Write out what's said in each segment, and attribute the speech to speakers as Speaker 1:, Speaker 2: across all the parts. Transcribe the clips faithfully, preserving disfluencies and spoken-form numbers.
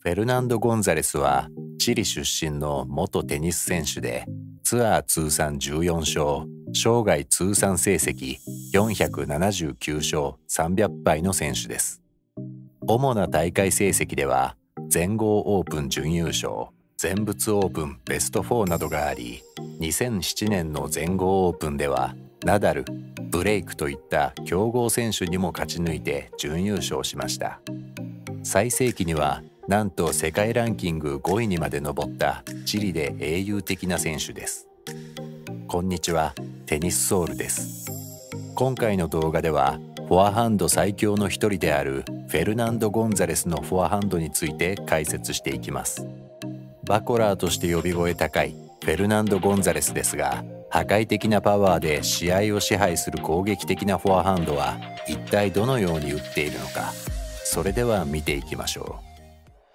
Speaker 1: フェルナンド・ゴンザレスはチリ出身の元テニス選手で、ツアー通算じゅうよん勝、生涯通算成績よんひゃくななじゅうきゅう勝さんびゃく敗の選手です。主な大会成績では、全豪オープン準優勝、全仏オープンベストフォーなどがあり、にせんななねんの全豪オープンでは、ナダル、ブレイクといった強豪選手にも勝ち抜いて準優勝しました。最盛期には、なんと世界ランキングごいにまで上ったチリで英雄的な選手です。こんにちは、テニスソウルです。今回の動画では、フォアハンド最強の一人であるフェルナンド・ゴンザレスのフォアハンドについて解説していきます。バコラーとして呼び声高いフェルナンド・ゴンザレスですが、破壊的なパワーで試合を支配する攻撃的なフォアハンドは一体どのように打っているのか、それでは見ていきましょう。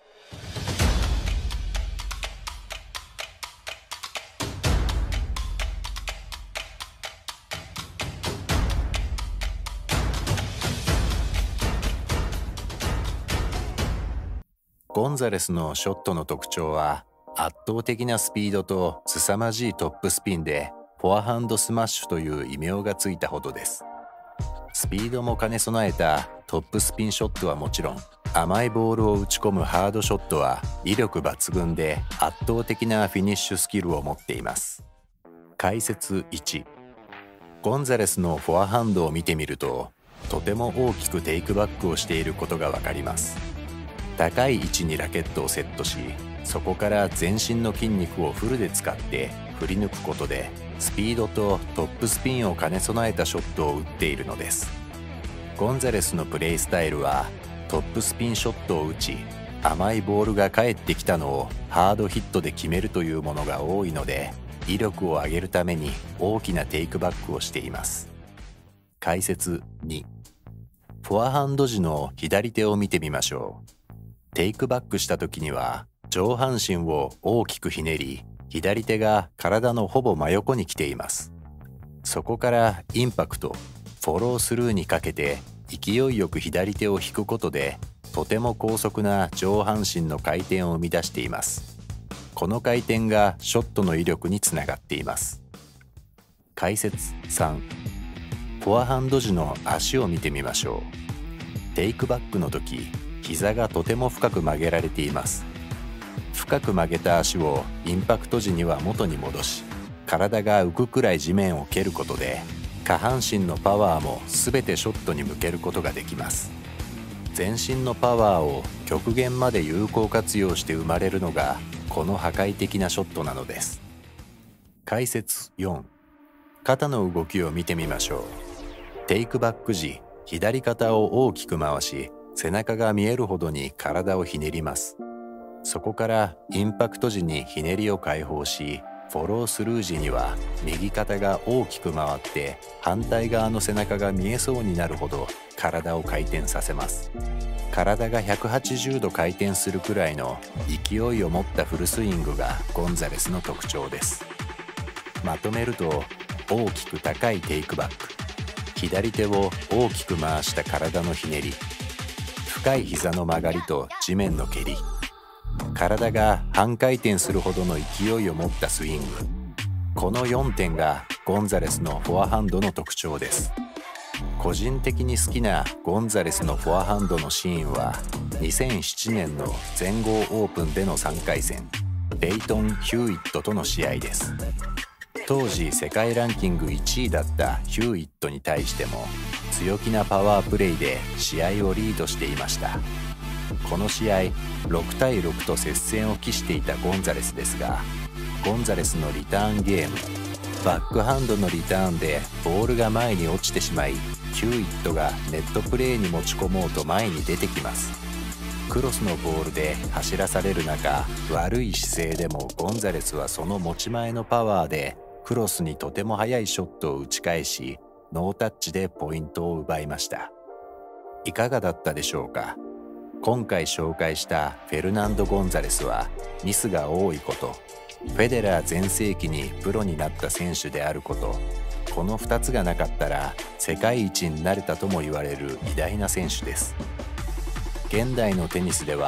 Speaker 1: ゴンザレスのショットの特徴は、圧倒的なスピードと凄まじいトップスピンでフォアハンドスマッシュという異名がついたほどです。スピードも兼ね備えたトップスピンショットはもちろん、甘いボールを打ち込むハードショットは威力抜群で圧倒的なフィニッシュスキルを持っています。解説いち、ゴンザレスのフォアハンドを見てみると、とても大きくテイクバックをしていることがわかります。高い位置にラケットをセットし、そこから全身の筋肉をフルで使って振り抜くことで、スピードとトップスピンを兼ね備えたショットを打っているのです。ゴンザレスのプレイスタイルは、トップスピンショットを打ち、甘いボールが返ってきたのをハードヒットで決めるというものが多いので、威力を上げるために大きなテイクバックをしています。解説に、フォアハンド時の左手を見てみましょう。テイクバックした時には、上半身を大きくひねり、左手が体のほぼ真横に来ています。そこからインパクト、フォロースルーにかけて勢いよく左手を引くことで、とても高速な上半身の回転を生み出しています。この回転がショットの威力につながっています。解説さん、フォアハンド時の足を見てみましょう。テイクバックの時、膝がとても深く曲げられています。深く曲げた足をインパクト時には元に戻し、体が浮くくらい地面を蹴ることで、下半身のパワーも全てショットに向けることができます。全身のパワーを極限まで有効活用して生まれるのが、この破壊的なショットなのです。解説よん、肩の動きを見てみましょう。テイクバック時、左肩を大きく回し、背中が見えるほどに体をひねります。そこからインパクト時にひねりを解放し、フォロースルー時には右肩が大きく回って反対側の背中が見えそうになるほど体を回転させます。体がひゃくはちじゅうど回転するくらいの勢いを持ったフルスイングがゴンザレスの特徴です。まとめると、大きく高いテイクバック、左手を大きく回した体のひねり、深い膝の曲がりと地面の蹴り、体が半回転するほどの勢いを持ったスイング、このよんてんがゴンザレスのフォアハンドの特徴です。個人的に好きなゴンザレスのフォアハンドのシーンは、にせんななねんの全豪オープンでのさんかい戦、ペイトン・ヒューイットとの試合です。当時世界ランキングいちいだったヒューイットに対しても、強気なパワープレイで試合をリードしていました。この試合、ろくたいろくと接戦を期していたゴンザレスですが、ゴンザレスのリターンゲーム、バックハンドのリターンでボールが前に落ちてしまい、ヒューイットがネットプレーに持ち込もうと前に出てきます。クロスのボールで走らされる中、悪い姿勢でもゴンザレスはその持ち前のパワーでクロスにとても速いショットを打ち返し、ノータッチでポイントを奪いました。いかがだったでしょうか。今回紹介したフェルナンド・ゴンザレスはミスが多いこと、フェデラー全盛期にプロになった選手であること、このふたつがなかったら世界一になれたとも言われる偉大な選手です。現代のテニスでは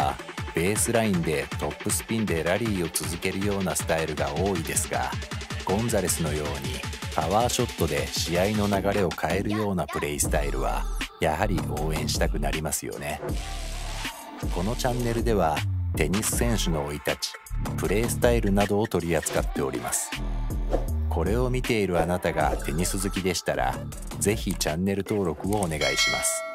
Speaker 1: ベースラインでトップスピンでラリーを続けるようなスタイルが多いですが、ゴンザレスのようにパワーショットで試合の流れを変えるようなプレイスタイルはやはり応援したくなりますよね。このチャンネルではテニス選手の生い立ち、プレースタイルなどを取り扱っております。これを見ているあなたがテニス好きでしたら、ぜひチャンネル登録をお願いします。